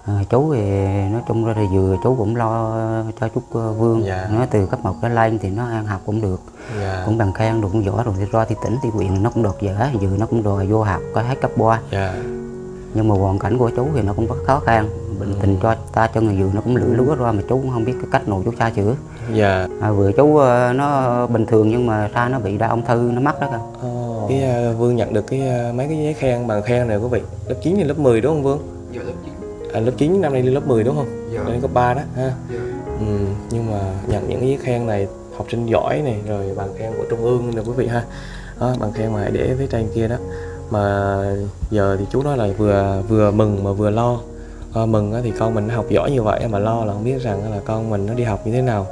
Chú thì nói chung ra thì vừa chú cũng lo cho chú Vương. Dạ. Nó từ cấp 1 trở lên thì nó ăn học cũng được. Dạ. Cũng bằng khen được, cũng giỏi rồi, thì ra thì tỉnh thì quyện nó cũng được dễ, vừa nó cũng đòi vô học có hết cấp 3. Dạ. Nhưng mà hoàn cảnh của chú thì nó cũng rất khó khăn, bệnh tình cho ta cho người vừa nó cũng lửa lúa ra mà chú cũng không biết cái cách nào chú tra chữa. Dạ. Vừa chú nó bình thường nhưng mà ra nó bị đau ung thư, nó mắc đó con. Cái Vương nhận được mấy cái giấy khen bằng khen này quý vị, lớp 9 đến lớp 10 đúng không Vương? Dạ lớp 9. Lớp 9 năm nay lên lớp 10 đúng không? Dạ. Lên cấp 3 đó ha. Dạ. Nhưng mà nhận những cái giấy khen này, học sinh giỏi này, rồi bằng khen của trung ương nè quý vị ha. Đó, bằng khen mà hãy để phía trên kia đó. Mà giờ thì chú nói là vừa mừng mà vừa lo. Mừng thì con mình nó học giỏi như vậy, mà lo là không biết rằng là con mình nó đi học như thế nào.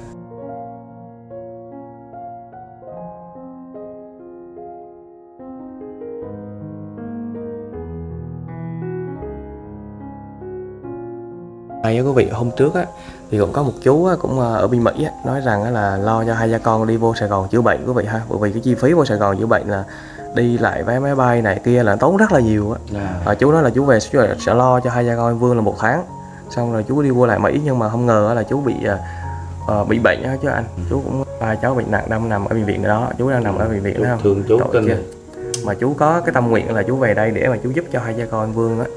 Quý vị, hôm trước á thì cũng có một chú á, cũng ở bên Mỹ á, nói rằng á, là lo cho hai gia con đi vô Sài Gòn chữa bệnh quý vị ha, bởi vì cái chi phí vô Sài Gòn chữa bệnh là đi lại vé máy bay này kia là tốn rất là nhiều á. Chú nói là chú về sẽ lo cho hai gia con Vương là 1 tháng, xong rồi chú đi vô lại Mỹ, nhưng mà không ngờ là chú bị bệnh á chứ anh. Chú cũng ba cháu bệnh nặng đang nằm ở bệnh viện đó, chú đang nằm ở bệnh viện đó không? Thường chú kinh mà chú có cái tâm nguyện là chú về đây để mà chú giúp cho hai gia con Vương á.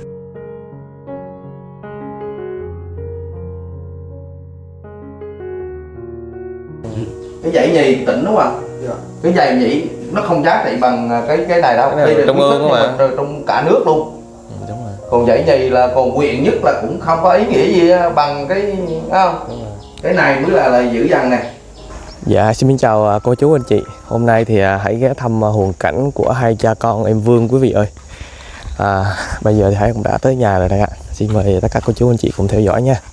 cái dãy nhì tỉnh đúng không? Dạ. Cái dãy nhì nó không giá trị bằng cái này đâu. Cái này trung ương không ạ? Trong cả nước luôn. Đúng rồi. Còn dãy nhì là còn quyện nhất là cũng không có ý nghĩa gì bằng cái không? Cái này mới là dữ dằn này. Dạ, xin chào cô chú anh chị. Hôm nay thì hãy ghé thăm hoàn cảnh của hai cha con em Vương quý vị ơi. Bây giờ thì Hải cũng đã tới nhà rồi đây ạ. Xin mời tất cả cô chú anh chị cùng theo dõi nha.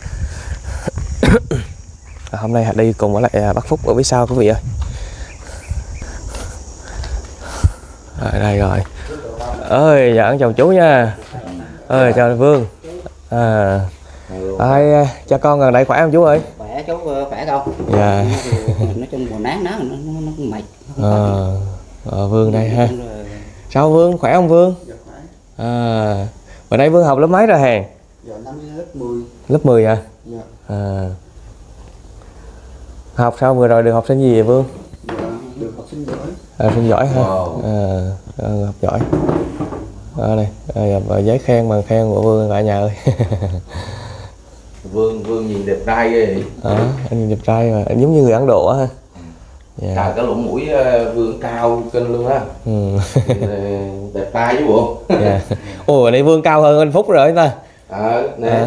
Hôm nay Hải đi cùng với lại bác Phúc ở phía sau quý vị ơi. Rồi đây rồi. Ơi, dạ chào chú nha. Ơi chào Vương. Hai cha con gần đây khỏe không chú ơi? Khỏe chú, khỏe không? Dạ. Nói chung mùa nắng nó cũng mệt. Vương đây ha. Sao Vương, khỏe không Vương? Dạ khỏe. Bữa nay Vương học lớp mấy rồi hè? Dạ năm lớp 10. Lớp 10 à? Dạ. Học sao vừa rồi được học sinh gì vậy Vương? Dạ, được học sinh giỏi. Học sinh giỏi ha. Wow. Học giỏi. Đây, giấy khen bằng khen của Vương cả nhà ơi. Vương nhìn đẹp trai ghê vậy. Anh nhìn đẹp trai mà, anh giống như người Ấn Độ á ha. Trời, cái lỗ mũi Vương cao kinh luôn á. Đẹp trai chứ bộ. Ồ, này Vương cao hơn anh Phúc rồi ta. Nè.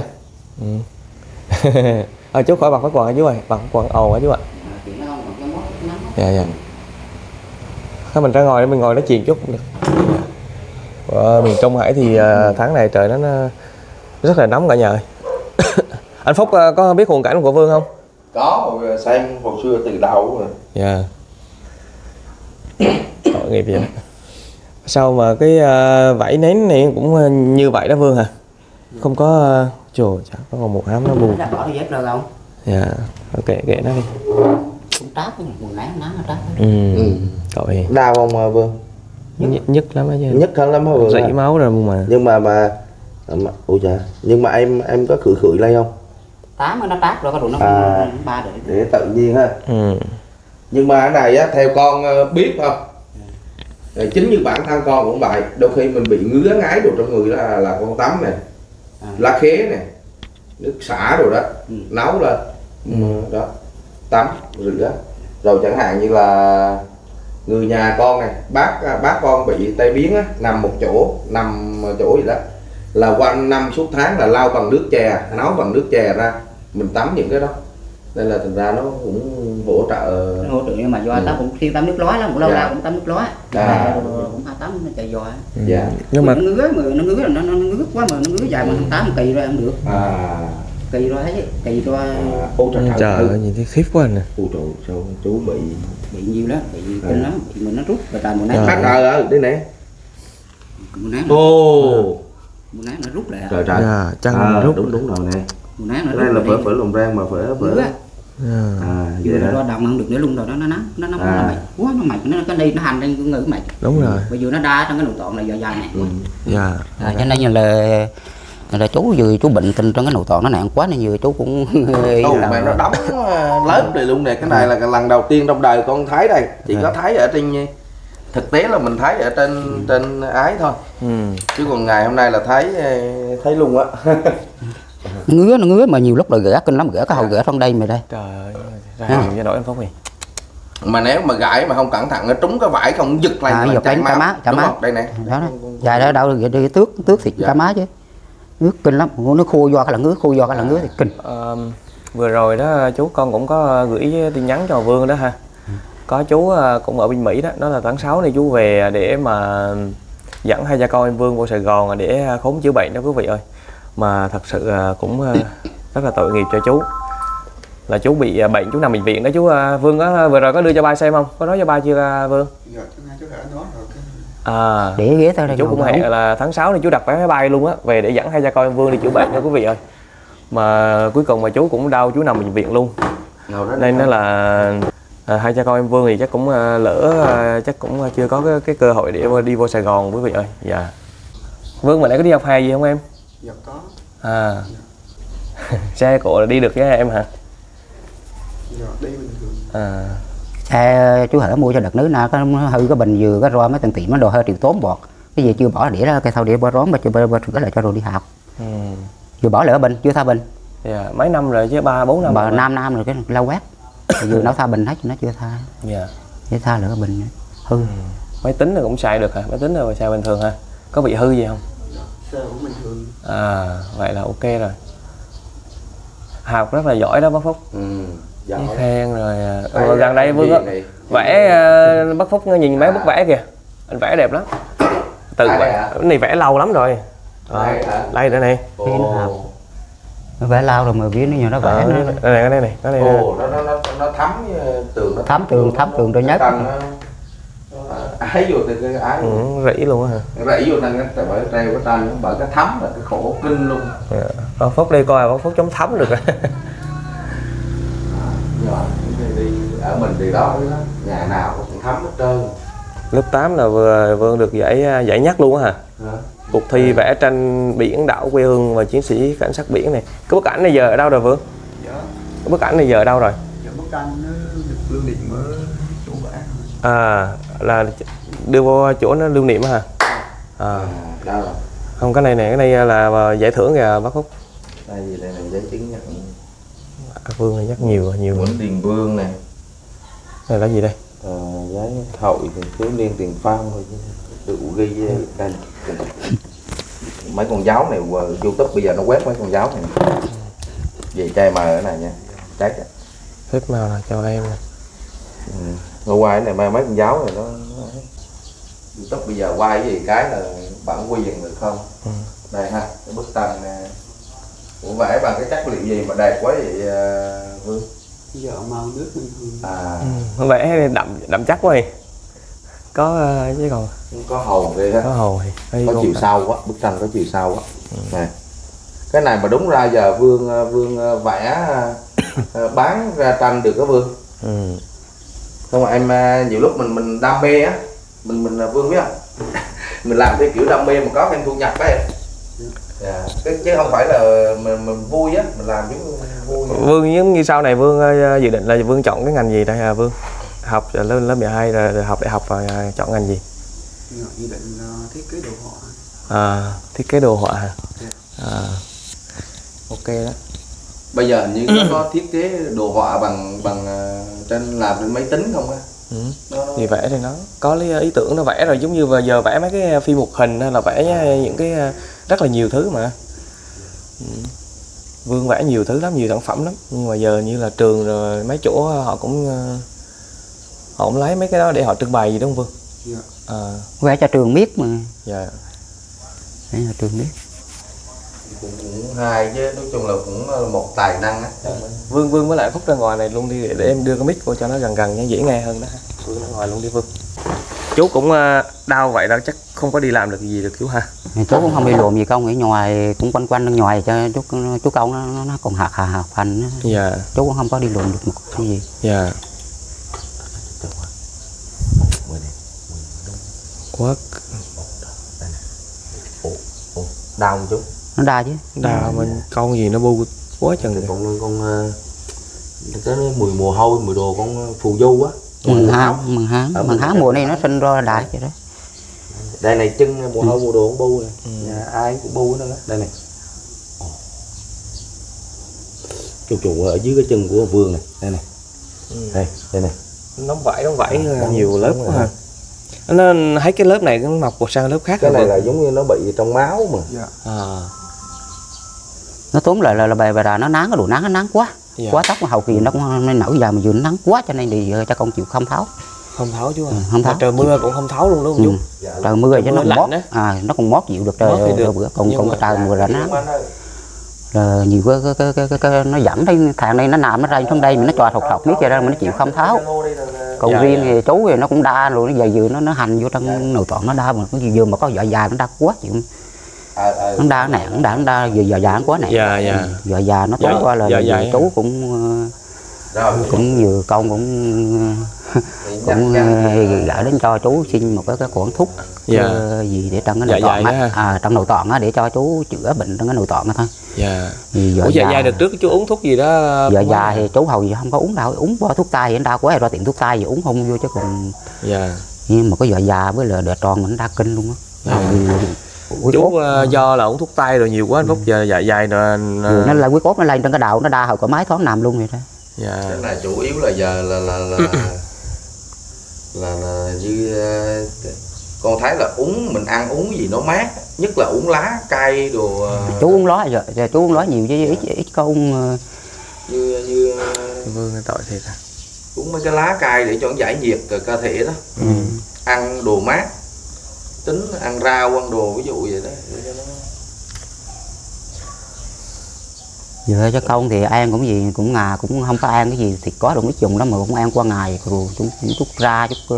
Chú khỏi bật cái quần hả chú ơi, bật quần ồn hả chú ạ? Dạ. Thôi mình ra ngồi để mình ngồi nói chuyện chút cũng được. Ở miền Trung Hải thì tháng này trời nó rất là nóng cả nhà ơi. Anh Phúc có biết hoàn cảnh của Vương không? Có, xem hồi xưa từ đầu rồi. Dạ. Tội nghiệp vậy đó. Sao mà cái vảy nến này cũng như vậy đó Vương hả? Không có trời, chắc có còn một ám nó buồn. Đã bỏ dép rồi không? Dạ, ok kệ nó đi. Cũng táp, mùa nắng nó táp. Tội. Đau không Vương? Nhức lắm á chứ. Nhức lắm hả Vương? Rỉ máu rồi mà. Nhưng mà ủa dạ, nhưng mà em có khử lên không? Tám nó táp rồi, có đủ nó ba để tự nhiên ha. Nhưng mà cái này á, theo con biết không? Chính như bản thân con cũng vậy, đôi khi mình bị ngứa ngáy đồ trong người là con tắm này, lá khế này, nước xả rồi đó, nấu lên, đó, tắm rửa. Rồi chẳng hạn như là người nhà con này, bác con bị tai biến á, nằm chỗ gì đó, là quanh năm suốt tháng là lau bằng nước chè, nấu bằng nước chè ra, mình tắm những cái đó, nên là thành ra nó cũng hỗ trợ. Nhưng mà do tắm cũng khi tắm nước lói lắm, cũng lâu lâu cũng tắm nước lói, cũng tắm nó chạy giò. Dạ. Nhưng mà nó ngứa là nó ngứa quá, mà nó ngứa dài mà tắm một kỳ rồi không được. Kỳ rồi thấy chứ, kỳ rồi. Trời ơi, nhìn thấy khiếp quá nè. Ôi trời, sao chú bị nhiều lắm, bị kinh lắm, bị mình nó rút rồi trời mùa nắng. đây nè. Mùa nắng. Mùa nắng nó rút lại. Trời trời. Chân rút. Đúng rồi nè. Mùa nắng nó rút. Đây là phở lồng rang mà phở. Vậy đó. Nó đọng không được nữa luôn rồi đó, nó nắng, nó mệt quá, nó mệt, nó cái đi nó hành lên người mệt. Đúng rồi. Bây giờ nó đa trong cái nội tạng này dài này. Dạ. Cho nên là là chú vừa chú bệnh tình trong cái nội tạng nó nặng quá nên vừa chú cũng mà nó đóng lớn này luôn nè. Cái này là lần đầu tiên trong đời con thấy đây, chỉ có thấy ở trên thực tế là mình thấy ở trên ái thôi, chứ còn ngày hôm nay là thấy luôn á. nó ngứa mà nhiều lúc là ghẻ kinh lắm, ghẻ cái hầu ghẻ trong đây mày đây. Trời ơi, ra nhiều cho nổi anh Phúc này. Mà nếu mà gãi mà không cẩn thận nó trúng cái vải không giật lên là chảy máu. Chảy máu đây nè. Đó dài đó đâu đi tước thì chảy máu chứ. Ngứa kinh lắm, nó khô do cái là ngứa, thì kinh. Vừa rồi đó chú con cũng có gửi tin nhắn cho Vương đó ha. Có chú cũng ở bên Mỹ đó, đó là tháng 6 này chú về để mà dẫn hai cha con em Vương vô Sài Gòn để khám chữa bệnh đó quý vị ơi. Mà thật sự cũng rất là tội nghiệp cho chú. Là chú bị bệnh, chú nằm bệnh viện đó chú. Vương á, vừa rồi có đưa cho ba xem không? Có nói cho ba chưa Vương? Để ghé tới đây. Chú cũng hẹn là tháng 6 này chú đặt vé máy bay luôn á, về để dẫn hai cha con em Vương đi chữa bệnh đó quý vị ơi. Mà cuối cùng mà chú cũng đau, chú nằm bệnh viện luôn. Nên nó là hai cha con em Vương thì chắc cũng chắc cũng chưa có cái cơ hội để đi vô Sài Gòn quý vị ơi. Dạ. Vương mà nãy có đi học hè gì không em? Dạ có. Xe cộ là đi được với em hả? Dạ đi bình thường. Xe chú Hở mua cho đợt nước nào có hư cái bình vừa cái roi mấy tiền tiệm nó đồ hơi triệu tốn bọt. Cái gì chưa bỏ đĩa ra cái sau đĩa bơ rón mà chưa bơ cái lại cho đồ đi học. Vừa bỏ lỡ bình, chưa tha bình. Dạ, mấy năm rồi chứ 3-4 năm. 5 năm rồi cái lâu quát. Vừa nó tha bình hết nó chưa tha. Dạ. Để tha lỡ bình hư. Máy tính là cũng xài được hả? Máy tính là xài bình thường hả? Có bị hư gì không? Xe cũng bình thường. Vậy là ok rồi. Học rất là giỏi đó bác Phúc. Giỏi. Khen rồi. Gần đây Vương á vẽ bác Phúc nhìn mấy bức vẽ kìa. Anh vẽ đẹp lắm. Tự vẽ. Cái này vẽ lâu lắm rồi. Đây đây này. Nó vẽ lao rồi mà viết nó nhiều nó vẽ đây này. Nó thấm tường, nó thấm tường tôi nhất. Ái vô từ cái ái. Rỉ luôn á hả? Rỉ vô nên cái bởi treo cái tranh bởi cái thấm là cái khổ kinh luôn. Bác Phúc đi coi bác Phúc chống thấm được rồi. Đi ở mình thì đó nhà nào cũng thấm hết trơn. Lớp 8 là Vương được giải nhất luôn á hả? Cuộc thi vẽ tranh biển đảo quê hương và chiến sĩ cảnh sát biển này. Cái bức ảnh này giờ ở đâu rồi Vương? Dạ. Cái bức ảnh này giờ ở đâu rồi? Dạ bức tranh nó được lưu niệm ở chỗ vẽ. Là đưa vô chỗ nó lưu niệm hả? Đâu rồi? Không, cái này là giải thưởng kìa bác Phúc. Đây gì đây là giấy chứng nhận. Vương này chắc nhiều Nguyễn Tiền Vương này. Này là gì đây? Giấy hội thì thiếu niên tiền phong rồi tự ghi đây. Mấy con giáo này YouTube bây giờ nó quét mấy con giáo này. Về chai mờ cái này nha. Chắc à. Phép màu là cho em nè. Nó quay cái này mấy con giáo này nó YouTube bây giờ quay cái gì cái là bản quyền được không? Đây ha, cái bức tranh nè. Ủa vẽ bằng cái chất liệu gì mà đẹp quá vậy Vương? Giờ màu nước bình thường. Vẽ đậm chắc quá vậy. Có chứ còn có hồn ghê ha. Có hồn thì có chiều sâu quá, bức tranh có chiều sâu quá. Nè. Cái này mà đúng ra giờ Vương vẽ bán ra tranh được đó Vương. Không em nhiều lúc mình đam mê á, mình Vương biết không? Mình làm theo kiểu đam mê mà có thêm thu nhập đó em. Chứ không phải là mình vui á, mình làm giống vui. Vương giống như sau này Vương dự định là Vương chọn cái ngành gì đây hả Vương? Học lên lớp 12 rồi học đại học và chọn ngành gì? Dự định thiết kế đồ họa. Thiết kế đồ họa hả? Ok đó. Bây giờ như có thiết kế đồ họa bằng trên làm trên máy tính không á? Thì vẽ thì nó có ý tưởng nó vẽ rồi, giống như giờ vẽ mấy cái phim hoạt hình hay là vẽ những cái rất là nhiều thứ mà. Vương vẽ nhiều thứ lắm, nhiều sản phẩm lắm, nhưng mà giờ như là trường rồi mấy chỗ họ cũng lấy mấy cái đó để họ trưng bày gì đúng không Vương? Vẽ cho trường biết mà. Dạ. Vẽ cho trường biết. Cũng hay chứ, nói chung là cũng một tài năng á. Vương với lại Phúc ra ngoài này luôn đi để em đưa cái mic vô cho nó gần nha, dễ nghe hơn đó. Vương ra ngoài luôn đi Vương. Chú cũng đau vậy đó, chắc không có đi làm được gì được chú ha? Chú cũng không đi luồn gì công, ở ngoài cũng quanh ở ngoài cho chú công nó còn học hành. Dạ. Chú cũng không có đi luồn được một cái gì. Dạ. Quá. Đau không chú? Nó đa chứ. Đa mình con gì nó bu quá chừng. Con cái mùa hôi mùi đồ con phù du á. Mừng hán mùa này nó sinh ra đại vậy đó. Đây này chân mùa hôi mùa đồ con bu này. Nhà ai cũng bu đó. Đây này. Chuột ở dưới cái chân của Vương này. Đây này. Đây này. Nóng vảy nhiều lớp quá ha. Nó thấy cái lớp này nó mọc sang lớp khác. Cái này là giống như nó bị trong máu mà. Dạ. Nó tóm lại là bà nó nắng, cái đồ nắng nó nắng quá. Quá tóc hầu kỳ nó cũng nổi dài mà vừa nó nắng quá cho nên thì cho con chịu không tháo. Không tháo chú à? Không tháo. Trời mưa cũng không tháo luôn đúng không chú? Trời mưa cho nó mót. Nó còn mót chịu được trời bữa còn trời mưa là nắng. Là nhiều cái nó dẫn đây thằng này nó nằm nó ra trong đây mình nó trò thọc miết vậy đó mà nó chịu không tháo. Còn riêng thì chú thì nó cũng đa rồi, nó giờ nó hành vô trong nội tạng nó đa mà cái vừa mà có vỏ dài nó đa quá chịu. Nó đa nặng, nó đa vừa già quá nặng. Vỏ già nó tối qua là chú cũng vừa con cũng gửi đến cho chú xin một cái khoản thuốc gì để trong cái nội tạng trong nội tạng để cho chú chữa bệnh trong cái nội tạng thôi. Ủa dạ được trước chú uống thuốc gì đó? Dạ già thì chú hầu gì không có uống đâu, uống qua thuốc tay thì đau quá ra tiệm thuốc tay thì uống không vô chứ còn. Nhưng mà có dạ già với là đợt tròn mình đa kinh luôn á. Chú do là uống thuốc tay rồi nhiều quá anh Phúc giờ dạ dày rồi nó lại huyết áp nó lên trên cái đầu nó đa hồi có máy thoáng nằm luôn vậy đó. Cái này chủ yếu là giờ là như con thấy là mình ăn uống gì nó mát, nhất là uống lá cây đồ. Chú uống lá giờ chú uống lá nhiều chứ ít có uống như Vương tội thiệt à. Uống mấy cái lá cây để cho nó giải nhiệt cơ thể đó. Ăn đồ mát, tính ăn rau ăn đồ ví dụ vậy đó để cho nó. Giờ cho con thì ăn cũng gì cũng cũng không có ăn cái gì thịt có được ít dùng đó mà cũng ăn qua ngày rồi cũng chút ra chút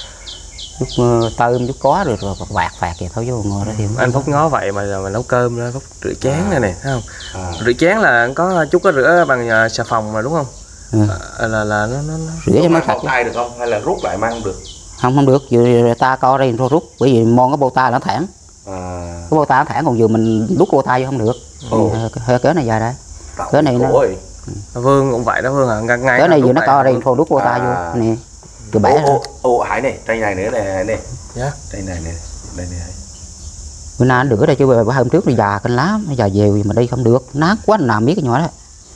tôm chút có rồi vạt vậy thôi vô ngồi đó thì anh Phúc ngó vậy mà giờ mà nấu cơm đó Phúc rửa chén này nè thấy không? Rửa chén là có chút có rửa bằng xà phòng mà đúng không? Là nó rửa cho nó sạch tay được không hay là rút lại mang được? Không được, vừa ta co đây rồi rút bởi vì mon cái bô tay nó thẳng. Cái bô tay nó thẳng còn vừa mình đút bô tay vô không được. Hơi cỡ này dài đây. Cỡ này nó Vương cũng vậy đó Vương à, ngay cái này vừa nó co đây thôi đút bô tay vô nè. Rồi bẻ. Hải này, cây này nữa nè. Cây này nè, đây nè. Bữa nay nó được đây chứ bữa hôm trước nó già canh lá, nó già dèo mà đi không được, nát quá làm biết cái nhỏ đó.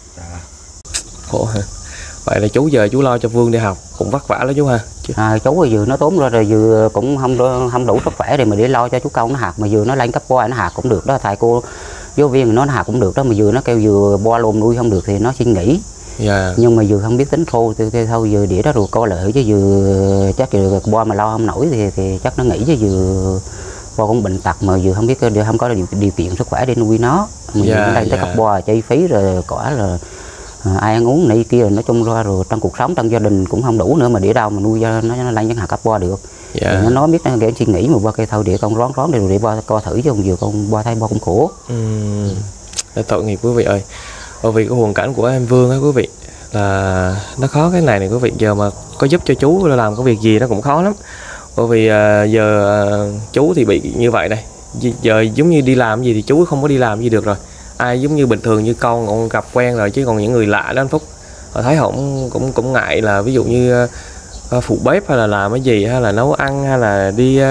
Khổ hả? Vậy là chú giờ chú lo cho Vương đi học cũng vất vả lắm chú ha. Chú vừa nó tốn rồi vừa cũng không đủ sức khỏe để mà để lo cho chú Công nó học mà vừa nó lên cấp qua nó học cũng được đó, thầy cô giáo viên nó học cũng được đó mà vừa nó kêu vừa bo lùm nuôi không được thì nó xin nghỉ. Nhưng mà vừa không biết tính thô thì thôi vừa đĩa đó rồi coi lợi chứ vừa chắc vừa bo mà lo không nổi thì chắc nó nghỉ chứ vừa bo cũng bệnh tật mà vừa không biết không có điều kiện sức khỏe để nuôi nó mà vừa lên tới cấp bo chi phí rồi quả là ai ăn uống này kia nói chung ra rồi trong cuộc sống trong gia đình cũng không đủ nữa mà để đâu mà nuôi cho nó lên chẳng hạn cấp bo được. Nó nói biết nó để suy nghĩ mà bo cây thâu để con rón để rồi để bo coi thử chứ không vừa con bo thay bo cũng khổ. Tội nghiệp quý vị ơi. Bởi vì cái hoàn cảnh của em Vương á quý vị là nó khó cái này quý vị, giờ mà có giúp cho chú làm cái việc gì nó cũng khó lắm. Bởi vì giờ chú thì bị như vậy đây, giờ giống như đi làm gì thì chú không có đi làm gì được rồi. Ai giống như bình thường như con gặp quen rồi chứ còn những người lạ đó anh Phúc họ thấy họ cũng ngại là ví dụ như phụ bếp hay là làm cái gì hay là nấu ăn hay là đi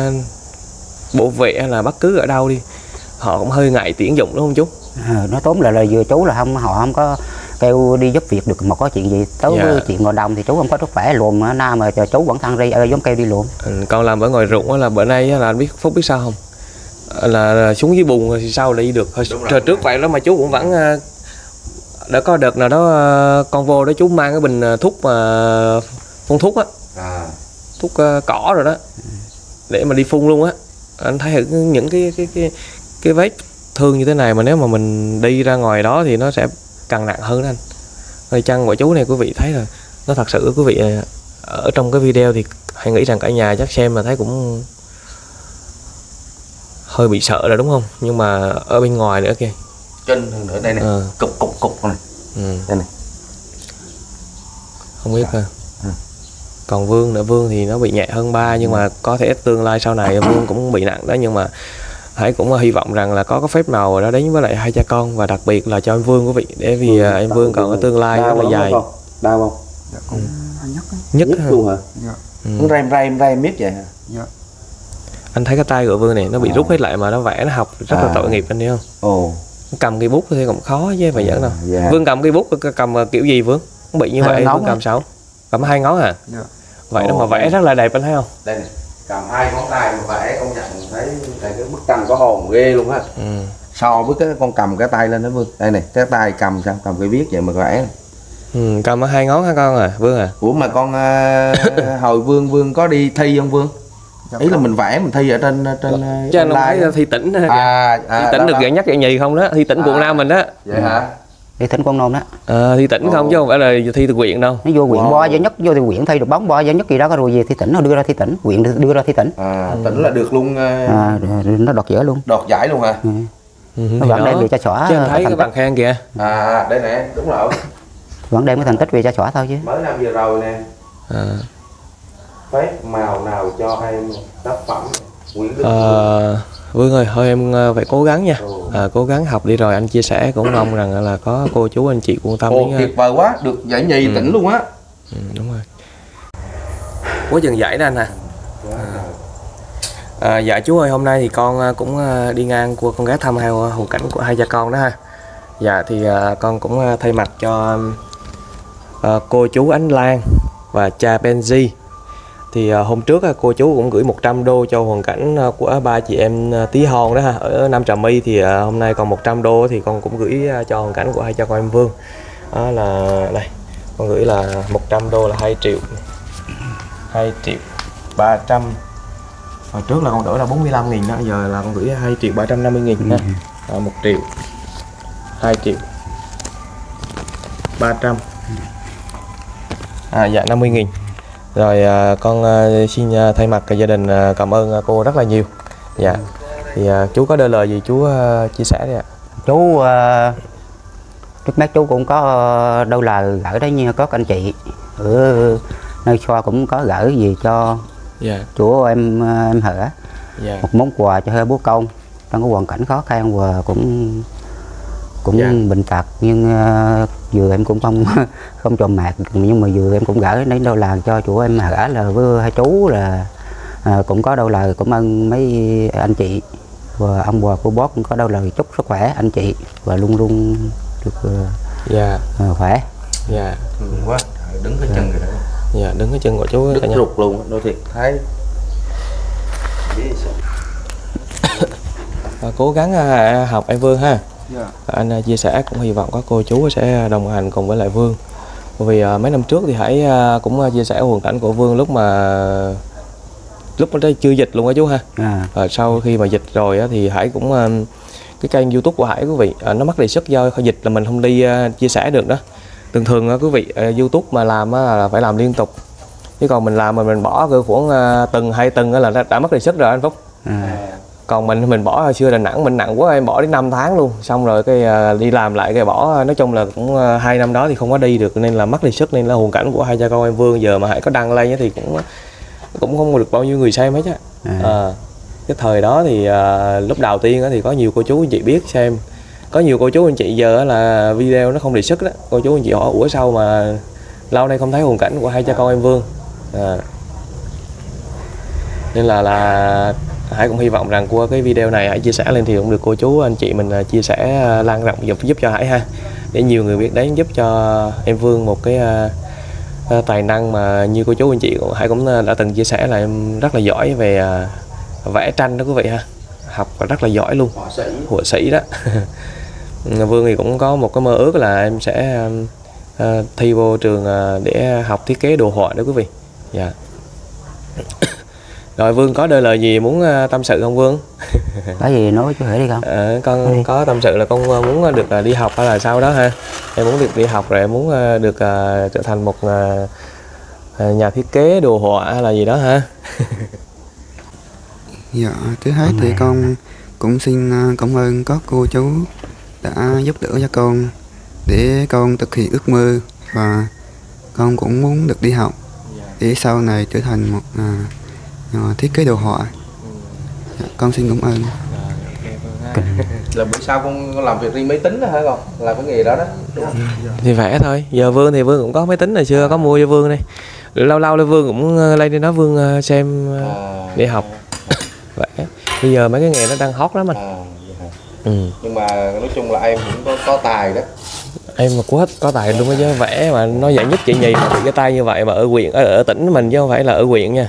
bộ vệ hay là bất cứ ở đâu đi họ cũng hơi ngại tuyển dụng đúng không chú? Nó tóm lại là vừa chú là họ không có kêu đi giúp việc được mà có chuyện gì tới chuyện ngồi đồng thì chú không có sức khỏe luồn na mà chú vẫn thăng ri giống kêu đi luồn. Con làm ở ngoài ruộng là bữa nay là biết Phúc biết sao không? Là xuống dưới bùn thì sao lại đi được. Trời trước vậy đó mà chú cũng vẫn đã có đợt nào đó con vô đó chú mang cái bình thuốc mà phun thuốc á, thuốc cỏ rồi đó để mà đi phun luôn á. Anh thấy những cái vết thương như thế này mà nếu mà mình đi ra ngoài đó thì nó sẽ càng nặng hơn đó anh. Rồi chân của chú này quý vị thấy là nó thật sự quý vị ở trong cái video thì hãy nghĩ rằng cả nhà chắc xem mà thấy cũng hơi bị sợ rồi đúng không? Nhưng mà ở bên ngoài nữa kìa. Chân nữa đây này, cục này. Đây này. Không biết ha. Còn Vương nữa, Vương thì nó bị nhẹ hơn ba nhưng mà có thể tương lai sau này Vương cũng bị nặng đó, nhưng mà Hải cũng hy vọng rằng là có cái phép màu đó đến với lại hai cha con, và đặc biệt là cho em Vương quý vị, để vì em Vương còn có tương lai rất là dài. Đau không? Dạ cũng Nhất luôn hả? dạ. Nó rem miết vậy hả? Dạ. Anh thấy cái tay của Vương này nó bị rút hết lại mà nó vẽ, nó học rất là tội nghiệp, anh thấy không? Ồ. Cầm cây bút thì cũng khó chứ phải giỡn đâu. Dạ. Vương cầm cây bút cầm kiểu gì Vương? Cũng bị như vậy Vương cầm sao? Cầm 2 ngón à? Dạ. Vậy đó mà vẽ rất là đẹp, anh thấy không? Đây này, cầm 2 ngón tay mà vẽ công nhận thấy cái bức tranh có hồn ghê luôn á. So với cái con cầm cái tay lên đó Vương. Đây này, cái tay cầm sao? Cầm cái viết vậy mà vẽ. Cầm ở 2 ngón hả con à, Vương à? Ủa mà con hồi Vương có đi thi không Vương? Dạ Ý là mình vẽ mình thi ở trên chứ anh không thấy thi tỉnh thi tỉnh được giải nhất giải nhì không đó, thi tỉnh Quảng Nam mình đó. Vậy hả? Đi tỉnh Quảng Nam đó. Thi tỉnh không chứ không phải là thi từ huyện đâu. Nó vô huyện bo giải nhất, vô thì huyện thi được bóng bo giải nhất gì đó, có rồi về thi tỉnh, nó đưa ra thi tỉnh, huyện đưa ra thi tỉnh. Tỉnh là được luôn. Nó đoạt giải luôn. Đoạt giải luôn hả? Nó vẫn đem về cho xõa. Chứ anh thấy cái bằng khen kìa. Đây nè, đúng rồi. Vẫn đem cái thành tích về cho xõa thôi chứ. Mới năm vừa rồi nè. Phép màu nào cho em tác phẩm Nguyễn Đức Vương ơi, thôi em phải cố gắng nha. Cố gắng học đi rồi anh chia sẻ, cũng mong rằng là có cô chú anh chị quan tâm đến. Tuyệt vời quá, được giải nhì tỉnh luôn á. Đúng rồi. Quá chừng giải đó anh à. Dạ chú ơi, hôm nay thì con cũng đi ngang qua con ghé thăm hoàn cảnh của hai cha con đó ha. Dạ thì con cũng thay mặt cho cô chú Ánh Lan và cha Benji. Thì hôm trước cô chú cũng gửi 100 đô cho hoàn cảnh của ba chị em Tí Hon đó ha, ở Nam Trà My. Thì hôm nay còn 100 đô thì con cũng gửi cho hoàn cảnh của hai cha con em Vương. Đó là đây, con gửi là 100 đô là 2 triệu 300. Hồi trước là con đổi là 45.000 đó, giờ là con gửi 2 triệu 350.000 nha. 1 triệu 2 triệu 300. Dạ 50.000. Rồi con xin thay mặt gia đình cảm ơn cô rất là nhiều. Dạ. Thì chú có đôi lời gì chú chia sẻ đi ạ? Chú trước mắt chú cũng có đâu lời gửi đấy, như có anh chị ở nơi xoa cũng có gửi gì cho chú em Hở. Một món quà cho hai bố công trong cái hoàn cảnh khó khăn, và cũng bệnh tật, nhưng vừa em cũng không tròn mạc, nhưng mà vừa em cũng gửi đến đâu làm cho chủ em Hở là với hai chú là cũng có đâu lời cảm ơn mấy anh chị, và ông bà cô bác cũng có đâu lời chúc sức khỏe anh chị, và luôn luôn được khỏe. Quá đứng cái chân rồi đó. Dạ, đứng cái chân của chú đứt ruột luôn, đôi thiệt thấy. Cố gắng học em Vương ha. Anh chia sẻ cũng hy vọng các cô chú sẽ đồng hành cùng với lại Vương. Bởi vì mấy năm trước thì Hải cũng chia sẻ hoàn cảnh của Vương lúc đó chưa dịch luôn á chú ha. Sau khi mà dịch rồi thì Hải cũng cái kênh YouTube của Hải quý vị nó mất đề xuất do dịch là mình không đi chia sẻ được đó. Thường quý vị YouTube mà làm là phải làm liên tục, chứ còn mình làm mà mình bỏ cứ khoảng tuần 2 tuần là đã mất đề xuất rồi anh Phúc. Còn mình bỏ hồi xưa Đà Nẵng mình nặng quá, em bỏ đến 5 tháng luôn, xong rồi cái đi làm lại cái bỏ, nói chung là cũng 2 năm đó thì không có đi được, nên là mất đề xuất, nên là hoàn cảnh của hai cha con em Vương giờ mà Hải có đăng lên thì cũng không được bao nhiêu người xem hết á. Cái thời đó thì lúc đầu tiên thì có nhiều cô chú anh chị biết xem, có nhiều cô chú anh chị giờ là video nó không đề xuất đó, cô chú anh chị hỏi ủa sao mà lâu nay không thấy hoàn cảnh của hai cha con em Vương. Nên là Hải cũng hy vọng rằng qua cái video này Hải chia sẻ lên thì cũng được cô chú anh chị mình chia sẻ lan rộng giúp cho Hải ha, để nhiều người biết đến, giúp cho em Vương một cái tài năng mà như cô chú anh chị Hải cũng đã từng chia sẻ là em rất là giỏi về vẽ tranh đó quý vị ha, học rất là giỏi luôn, họa sĩ đó. Vương thì cũng có một cái mơ ước là em sẽ thi vô trường để học thiết kế đồ họa đó quý vị. Dạ. Rồi Vương có đôi lời gì muốn tâm sự không Vương? Có gì nói chú Hữu đi không? Con có tâm sự là con muốn được đi học hay là sao đó ha? Em muốn được đi học rồi em muốn được trở thành một nhà thiết kế đồ họa hay là gì đó ha? Dạ, trước hết thì con cũng xin cảm ơn các cô chú đã giúp đỡ cho con để con thực hiện ước mơ, và con cũng muốn được đi học để sau này trở thành một thiết kế đồ họa. Con xin cảm ơn. Là bữa sau con làm việc riêng máy tính đó hả con? Làm cái nghề đó đó, đúng không? Thì vẽ thôi. Giờ Vương thì Vương cũng có máy tính hồi xưa có mua cho Vương đây. Lâu lâu lên Vương cũng lên trên đó Vương xem để học vẽ. Bây giờ mấy cái nghề nó đang hot lắm anh. Nhưng mà nói chung là em cũng có tài đó. Em mà quá có tài luôn á chứ, vẽ mà nó giải nhất chị nhì mà bị cái tay như vậy mà ở huyện ở tỉnh mình chứ không phải là ở huyện nha.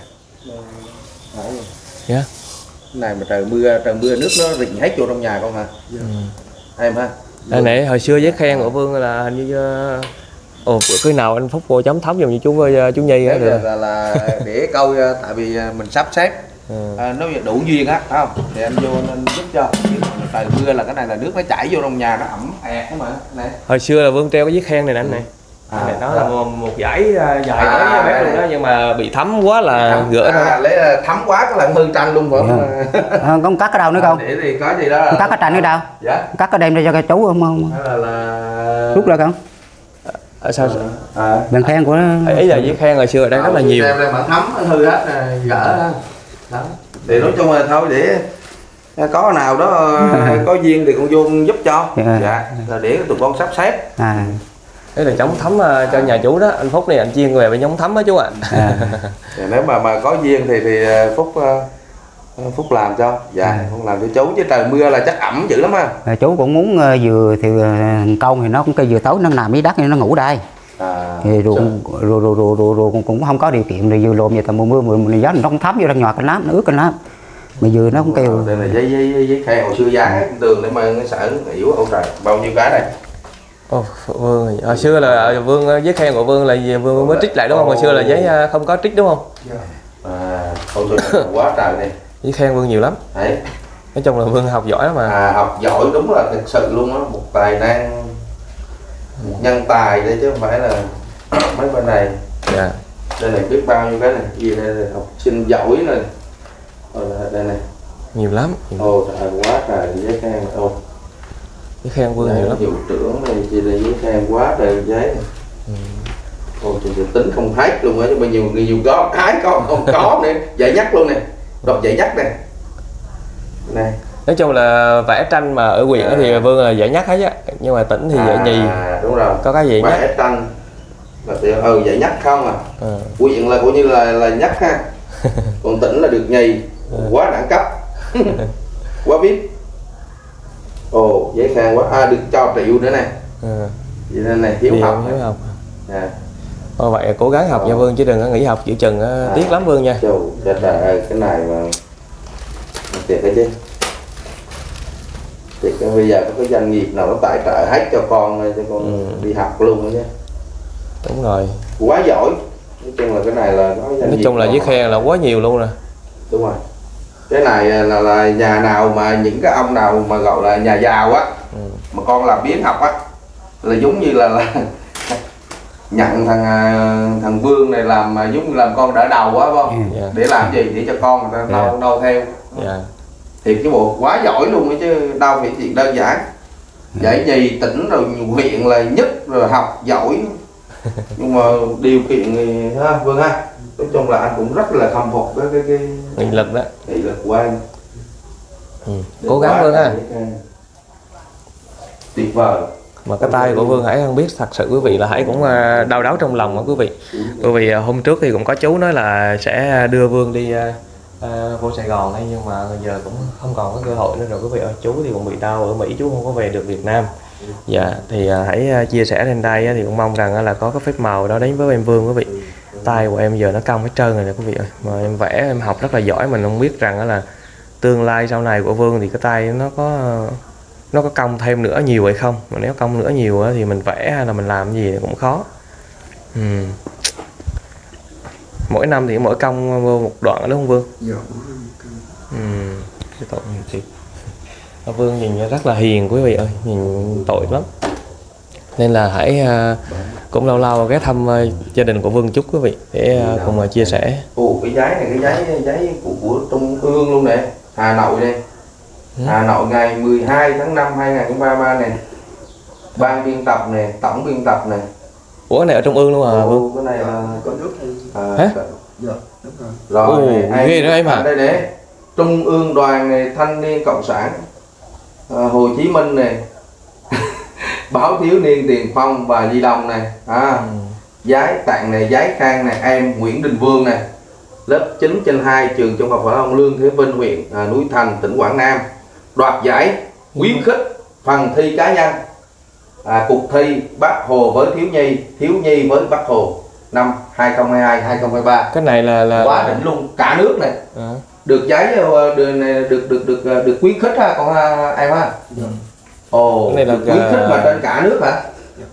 Cái này mà trời mưa nước nó rịn hết vô trong nhà con hả? Em ha. Đây nãy hồi xưa giấy khen của Vương là hình như cái nào anh Phúc vô chấm thấm dùm như chú Nhi á là để câu, tại vì mình sắp xếp nó đủ duyên á, phải không? Thì anh vô anh giúp cho. Trời mưa là cái này là nước nó chảy vô trong nhà nó ẩm ẹt đó mà. Này. Hồi xưa là Vương treo cái giấy khen này nè anh này. Này đó là một dải dài tới bé luôn đó, nhưng mà bị thấm quá là gỡ ra. Lấy thấm quá cái là hư tranh luôn phải không? Con cắt cái đâu nữa không? Để thì có gì đó là... Cắt cái tranh ở đâu? Dạ. Cắt cái đem ra cho cái chú không? Là Rút ra không? Sao? Bằng khen của ấy là giấy khen hồi xưa ở đây rất là nhiều. Đem mà thấm hư hết nè, gỡ đó. Thì nói chung là thôi để có nào đó có duyên thì con vô giúp cho. Dạ. Là để tụi con sắp xếp. Đấy là chống thấm cho nhà chủ đó, anh Phúc này anh chuyên về bên chống thấm đó chú ạ. Nếu mà có duyên thì Phúc làm cho. Dạ, không làm cho chú chứ trời mưa là chắc ẩm dữ lắm ha. Chú cũng muốn dừa thì công thì nó cũng cây dừa tối nó nằm dưới đất nên nó ngủ đây. Thì rồi cũng không có điều kiện thì dừa lộn vậy, tầm mùa gió nó không thấm vô trong nhọt cái lắm, nó ướt cái lắm. Mà dừa nó cũng kêu. Đây là giấy khe hồi xưa dán tường để mà nó sợ nó yếu. Ôi trời, bao nhiêu cái này. Vương hồi xưa là Vương giấy khen của Vương là gì? Vương mới trích lại đúng không? Hồi xưa là giấy không có trích đúng không? Ôi trời, quá trời này. Giấy khen Vương nhiều lắm. Đấy. Nói chung là Vương học giỏi lắm mà. Học giỏi đúng là thực sự luôn á, một tài năng, một nhân tài đây chứ không phải là mấy bên này. Dạ. Đây này biết bao nhiêu cái này, gì đây là học sinh giỏi này. Đây này. Nhiều lắm. Ồ trời, quá trời giấy khen. Giấy khen Vương nhiều lắm. Hiệu trưởng này chỉ là giấy khen quá trời giấy này. Ôi trời, tính không hết luôn á, chứ bao nhiêu nhiều có cái không có nữa. Dạy nhắc luôn nè. Đọc dạy nhắc nè. Này. Nói chung là vẽ tranh mà ở huyện thì Vương là dạy nhắc hết á, nhưng mà tỉnh thì dạy nhì. Đúng rồi. Có cái gì nhắc? Vẽ tranh là dạy nhắc không à. Huyện là coi như là nhắc ha. Còn tỉnh là được nhì. Quá đẳng cấp. Quá biết. Ồ, giấy khen quá. Được cho triệu nữa nè. Vậy nên này hiếu học. Vậy cố gắng học nha Vương, chứ đừng có nghỉ học giữa chừng tiếc lắm Vương nha. Trời ơi, cái này mà thiệt đấy chứ. Thì bây giờ có cái doanh nghiệp nào nó tài trợ hết cho con đi học luôn đó chứ. Đúng rồi. Quá giỏi. Nói chung là cái này là nói chung là giấy khen là quá nhiều luôn nè. Đúng rồi. Cái này là nhà nào mà những cái ông nào mà gọi là nhà giàu á, mà con làm biếng học á, là giống như là nhận thằng Vương này làm giống như làm con đỡ đầu á, phải không? Để làm gì? Để cho con người ta đâu theo. Thì cái bộ quá giỏi luôn ấy chứ đâu phải chuyện đơn giản. Giải nhì tỉnh rồi huyện là nhất rồi học giỏi. Nhưng mà điều kiện thì ha Vương ha. Nói chung là anh cũng rất là khâm phục cái nghị lực đó. Nghị lực của anh. Cố gắng Vương ha. Tuyệt vời. Mà cái tay của Vương Hải không biết thật sự quý vị là Hải cũng đau đớn trong lòng đó quý vị. Bởi vì hôm trước thì cũng có chú nói là sẽ đưa Vương đi vô Sài Gòn đây, nhưng mà giờ cũng không còn có cơ hội nữa rồi quý vị ơi. Chú thì cũng bị đau ở Mỹ, chú không có về được Việt Nam. Dạ thì hãy chia sẻ lên đây thì cũng mong rằng là có cái phép màu đó đến với em Vương quý vị. Tay của em giờ nó cong hết trơn rồi nè quý vị ơi. Mà em vẽ em học rất là giỏi, mình không biết rằng là tương lai sau này của Vương thì cái tay nó có cong thêm nữa nhiều hay không. Mà nếu cong nữa nhiều thì mình vẽ hay là mình làm gì thì cũng khó. Mỗi năm thì mỗi cong vô một đoạn đúng không Vương? Cái tội nhiều thiệt. Vương nhìn rất là hiền quý vị ơi, nhìn tội lắm. Nên là hãy cũng lâu lâu ghé thăm gia đình của Vương chút quý vị để cùng chia sẻ. Ồ, cái giấy này cái giấy của Trung ương luôn nè, Hà Nội đây. Hà Nội ngày 12 tháng 5 2023 này. Ban biên tập này, tổng biên tập này. Ủa cái này ở Trung ương luôn à Vương? Cái này là có nước hay hả? Dạ, đúng rồi. Rồi ghê đó em à. Đây nè. Trung ương Đoàn này, Thanh niên Cộng sản. Hồ Chí Minh này Báo Thiếu Niên Tiền Phong và Di Đồng này, Giái Tạng này, Giái Khang này, em Nguyễn Đình Vương này, lớp 9/2 trường Trung học phổ thông Lương Thế Vinh, huyện Núi Thành, tỉnh Quảng Nam, đoạt giải khuyến khích phần thi cá nhân cuộc thi Bác Hồ với thiếu nhi với Bác Hồ năm 2022-2023. Cái này là quá đỉnh luôn, cả nước này được giấy được khuyến khích ha con em ha. Ồ, cái này là khuyến khích mà trên cả nước hả?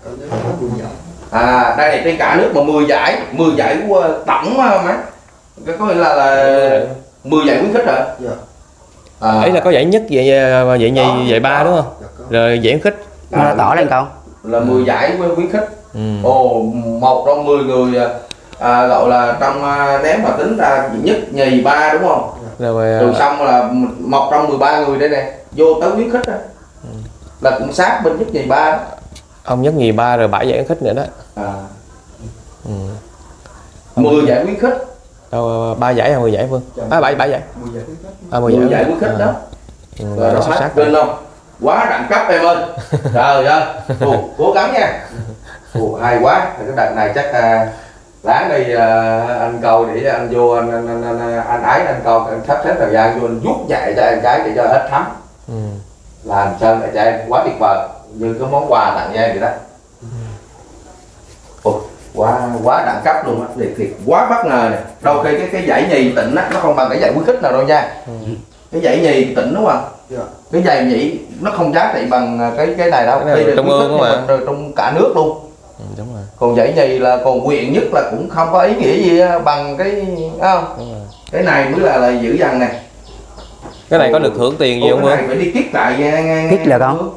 Đây này trên cả nước mà 10 giải tổng má, có nghĩa là 10 giải khuyến khích hả? ấy là có giải nhất, giải nhì, giải ba đúng không? Rồi giải khuyến khích tỏ lên con là 10 giải khuyến khích. Ồ, một trong 10 người gọi là trong nếu mà tính ra nhất nhì ba đúng không? Rồi xong là một trong 13 người đây nè vô tới khuyến khích đó. Là cũng sát bên nhất nhì ba đó. Ông nhất nhì ba rồi 7 giải khuyến khích nữa đó. 10 giải khuyến khích. Đâu 3 giải hay 10 giải Vương? 7 giải. 10 giải khuyến khích đó. Rồi đó xuất sắc lên không? Quá đẳng cấp em ơi. Trời ơi. Cố gắng nha. Hay quá. Cái đợt này chắc láng đi anh Câu để anh vô anh ấy anh Câu anh sắp xếp thời gian vô anh giúp dạy cho em cái để cho hết thấm. Làm sơn lại cho em quá tuyệt vời, như cái món quà tặng cho em vậy đó. Quá đẳng cấp luôn á, thiệt quá bất ngờ này. Đôi khi cái giải nhì tỉnh á nó không bằng cái giải khuyến khích nào đâu nha. Cái giải nhì tỉnh đúng không? Cái giải nhì nó không giá trị bằng cái này đâu. Cái này trong ương mà trong cả nước luôn. Đúng rồi. Còn giải nhì là còn huyện nhất là cũng không có ý nghĩa gì bằng cái không? Cái này mới là giữ dằn này. Cái này có được thưởng tiền gì không Vương? Cái này phải đi kít lại nghe. Kít là con.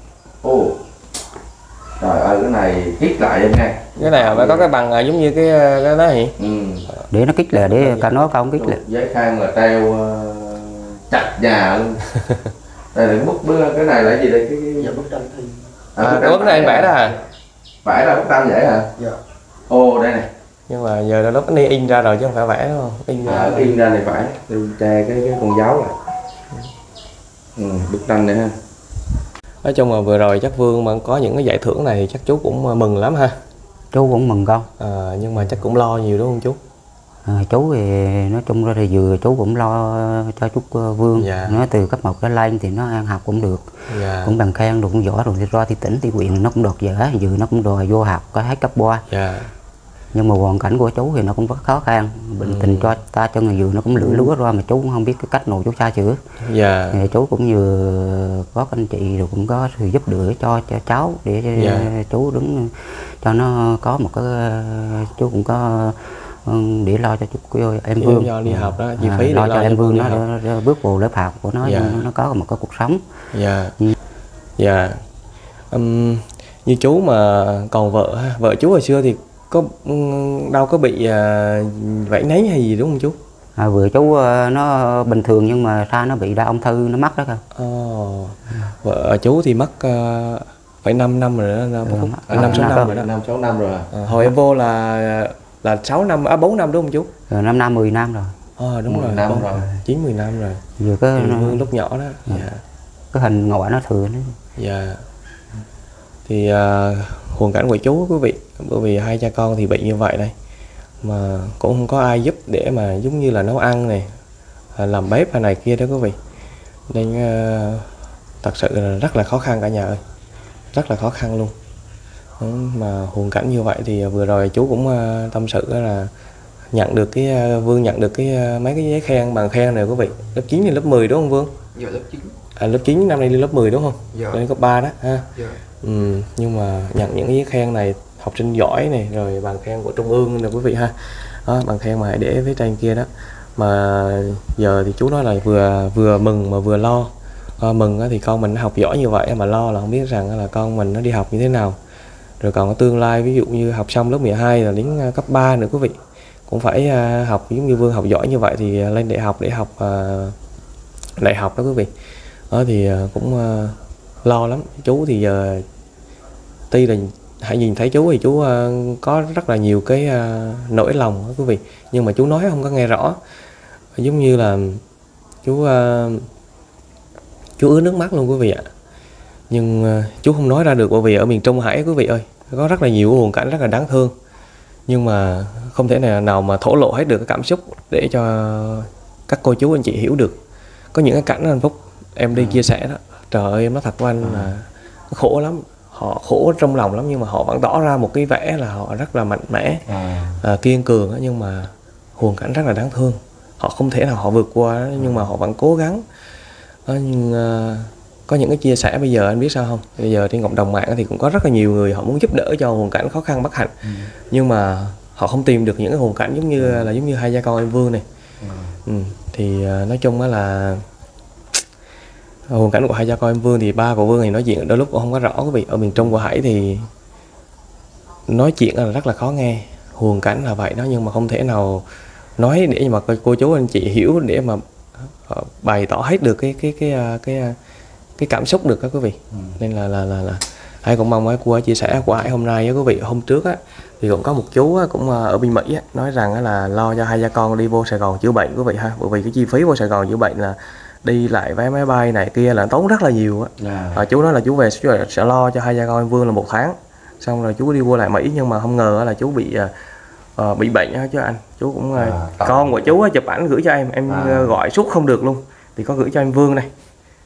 Trời ơi cái này kít lại em nghe. Cái này phải có cái bằng giống như cái đó hả? Để nó kít lại để cả nó không kít lại. Giấy Khang là treo chặt nhà luôn. Đây là bức cái này là gì đây cái bức tranh thi. Bức này anh vẽ đó hả? Vẽ ra bức tranh vậy hả? Dạ. Đây này. Nhưng mà giờ lúc nó in ra rồi chứ không phải vẽ đúng không? In ra này phải che cái con dấu này. Bức tranh này ha. Nói chung là vừa rồi chắc Vương mà có những cái giải thưởng này thì chắc chú cũng mừng lắm ha. Chú cũng mừng con. Nhưng mà chắc cũng lo nhiều đúng không chú? Chú thì nói chung ra thì vừa chú cũng lo cho chú Vương. Nó từ cấp 1 trở lên thì nó ăn học cũng được. Cũng bằng khen được, cũng giỏi rồi, thì ra thi tỉnh thi huyện nó cũng đoạt giải, vừa nó cũng đòi vô học có hết cấp 3. Nhưng mà hoàn cảnh của chú thì nó cũng rất khó khăn, bệnh tình cho người vừa nó cũng lửa lúa ra mà chú cũng không biết cái cách nào chú xa chữa. Thì chú cũng vừa có anh chị rồi cũng có sự giúp đỡ cho cháu để chú đứng cho nó có một cái, chú cũng có để lo cho chú em Vương cho đi học đó, chi phí lo cho em Vương nó bước vào lớp học của nó nó có một cái cuộc sống. Như chú mà còn vợ chú hồi xưa thì có đâu có bị vảy nấy hay gì đúng không chú? Vừa chú nó bình thường nhưng mà sao nó bị đau ung thư nó mất đó không? Vợ chú thì mất phải 5 năm rồi đó, 5-6 năm rồi đó. 5-6 năm rồi. Hồi em vô là 6 năm, 4 năm đúng không chú? 5 năm 10 năm rồi. Đúng rồi, năm rồi. 9-10 năm rồi. Vừa cái lúc nhỏ đó. Cái hình ngoại nó thừa nữa. Thì hoàn cảnh của chú quý vị, bởi vì hai cha con thì bị như vậy đây mà cũng không có ai giúp để mà giống như là nấu ăn này, làm bếp hay này kia đó quý vị, nên thật sự là rất là khó khăn cả nhà ơi, rất là khó khăn luôn. Mà hoàn cảnh như vậy thì vừa rồi chú cũng tâm sự là nhận được cái Vương nhận được cái mấy cái giấy khen bằng khen này quý vị, lớp 9 đến lớp 10 đúng không Vương? Dạ lớp 9. Lớp 9 năm nay lên lớp 10 đúng không? Lên cấp 3 đó ha. Nhưng mà nhận những cái giấy khen này, học sinh giỏi này, rồi bằng khen của Trung ương nè quý vị ha. Bằng khen mà hãy để phía trên kia đó. Mà giờ thì chú nói là vừa mừng mà vừa lo. Mừng thì con mình nó học giỏi như vậy, mà lo là không biết rằng là con mình nó đi học như thế nào. Rồi còn có tương lai, ví dụ như học xong lớp 12 là đến cấp 3 nữa quý vị, cũng phải học giống như Vương học giỏi như vậy thì lên đại học để học đại học đó quý vị. Thì cũng lo lắm. Chú thì giờ tuy là hãy nhìn thấy chú thì chú có rất là nhiều cái nỗi lòng đó quý vị, nhưng mà chú nói không có nghe rõ. Giống như là chú Chú ứa nước mắt luôn quý vị ạ. Nhưng chú không nói ra được, bởi vì ở miền Trung Hải quý vị ơi, có rất là nhiều hoàn cảnh rất là đáng thương, nhưng mà không thể nào mà thổ lộ hết được cái cảm xúc để cho các cô chú anh chị hiểu được. Có những cái cảnh anh Phúc em đi chia sẻ đó, trời ơi em nói thật với anh là khổ lắm, họ khổ trong lòng lắm, nhưng mà họ vẫn tỏ ra một cái vẻ là họ rất là mạnh mẽ, kiên cường, nhưng mà hoàn cảnh rất là đáng thương. Họ không thể nào họ vượt qua, nhưng mà họ vẫn cố gắng. Nhưng có những cái chia sẻ bây giờ anh biết sao không, bây giờ trên cộng đồng mạng thì cũng có rất là nhiều người họ muốn giúp đỡ cho hoàn cảnh khó khăn bất hạnh, nhưng mà họ không tìm được những cái hoàn cảnh giống như hai cha con em Vương này. Thì nói chung là hoàn cảnh của hai cha con em Vương thì ba của Vương thì nói chuyện đôi lúc cũng không có rõ quý vị. Ở miền Trung của Hải thì nói chuyện là rất là khó nghe, hoàn cảnh là vậy đó, nhưng mà không thể nào nói để mà cô chú anh chị hiểu, để mà bày tỏ hết được cái cảm xúc được các quý vị. Nên là Hải cũng mong cái cuộc chia sẻ của Hải hôm nay với quý vị. Hôm trước á thì cũng có một chú á, cũng ở bên Mỹ á, nói rằng á, là lo cho hai cha con đi vô Sài Gòn chữa bệnh quý vị ha, bởi vì cái chi phí vô Sài Gòn chữa bệnh là đi lại vé máy bay này kia là tốn rất là nhiều á. Chú nói là chú về sẽ lo cho hai cha con em Vương là 1 tháng, xong rồi chú đi vô lại Mỹ, nhưng mà không ngờ là chú bị bệnh á chứ anh. Chú cũng con của chú chụp ảnh gửi cho em gọi suốt không được luôn, thì có gửi cho em Vương này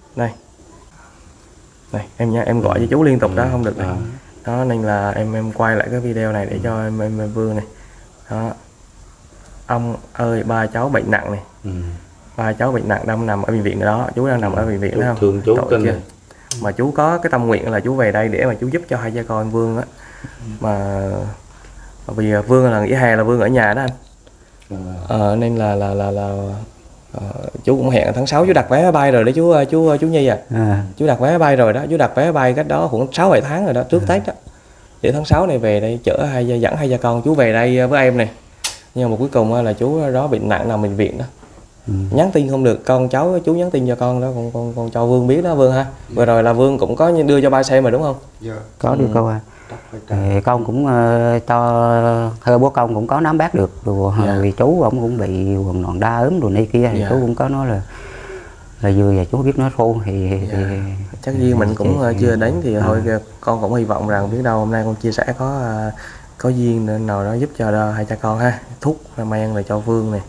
em nha, em gọi cho chú liên tục đó không được này. Đó nên là em quay lại cái video này để cho em Vương này. Đó, ông ơi ba cháu bệnh nặng này, ba cháu bệnh nặng đang nằm ở bệnh viện đó, chú đang nằm ở bệnh viện đó không? Thương chú kinh này. Mà chú có cái tâm nguyện là chú về đây để mà chú giúp cho hai cha con Vương á, mà vì Vương là nghỉ hè là Vương ở nhà đó anh. Nên là chú cũng hẹn tháng 6 chú đặt vé máy bay rồi đấy chú Nhi chú đặt vé máy bay rồi đó, chú đặt vé máy bay cách đó khoảng 6-7 tháng rồi đó, trước Tết đó, để tháng 6 này về đây dẫn hai cha con chú về đây với em này. Nhưng mà cuối cùng là chú đó bệnh nặng nằm bệnh viện đó, nhắn tin không được, con cháu chú nhắn tin cho con đó, con cho Vương biết đó Vương ha. Vừa rồi là Vương cũng có đưa cho ba xem mà đúng không? Có đưa câu con cũng cho thơ bố con cũng có nắm bắt được rồi. Vì chú ông cũng bị quần loạn đa ốm rồi này kia, thì chú cũng có nói là vừa và chú biết nói thô thì chắc riêng mình cũng chưa đến thì thôi con cũng hy vọng rằng biết đâu hôm nay con chia sẻ có duyên nào đó giúp cho hai cha con ha, thuốc men là cho Vương này.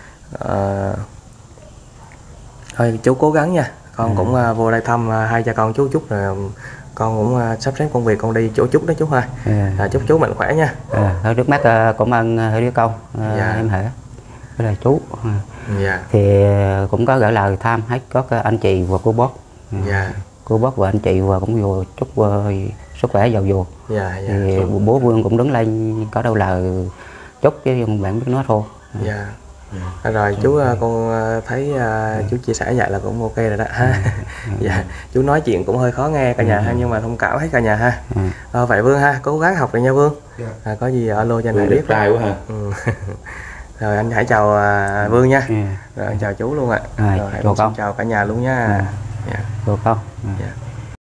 Thôi chú cố gắng nha, con cũng vô đây thăm hai cha con chú chúc là con cũng sắp xếp công việc con đi chỗ chúc đó chú ha. Chúc chú mạnh khỏe nha. Thôi trước mắt cảm ơn hai đứa con em hả với là chú. Thì cũng có gửi lời thăm hết có anh chị và cô bác. Cô bác và anh chị và cũng vô chúc sức khỏe giàu dùa. Thì bố Vương cũng đứng lên có đâu lời chúc chứ không bạn biết nói thôi. Rồi chú con thấy chú chia sẻ vậy là cũng ok rồi đó ha. Chú nói chuyện cũng hơi khó nghe cả nhà ha, nhưng mà thông cảm hết cả nhà ha. Vậy Vương ha, cố gắng học rồi nha Vương. Có gì alo cho anh Hải biết. Trai quá ha. Rồi anh hãy chào Vương nha. Rồi chào chú luôn ạ. Rồi chào con. chào cả nhà luôn nha. Chào con.